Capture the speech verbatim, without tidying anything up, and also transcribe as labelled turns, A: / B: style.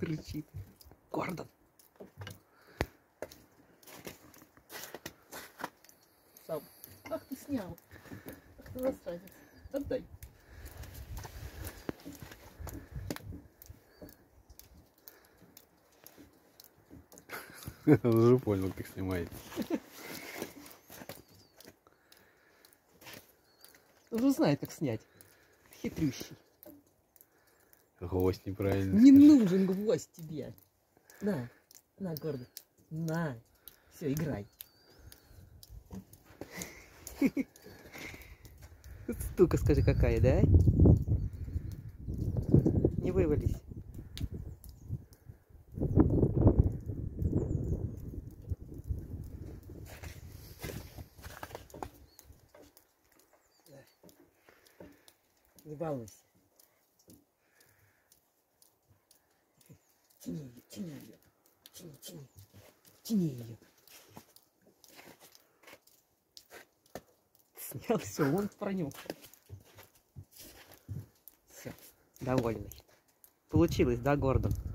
A: Рычит. Гордон.
B: Сам. Ах, ты снял. Ах, ты засранец. Отдай.
A: Он уже понял, как снимает.
B: Он уже знает, как снять. Хитрющий.
A: Гвоздь неправильно.
B: Не
A: скажи.
B: нужен гвоздь тебе. На, на, Гордон. На. Все, играй. Штука, скажи, какая, да? Не вывались. Не балуйся. Тяни ее, тяни ее. Тяни, тяни. Тяни ее. Снял, все, он пронюхал. Все, довольный. Получилось, да, Гордон?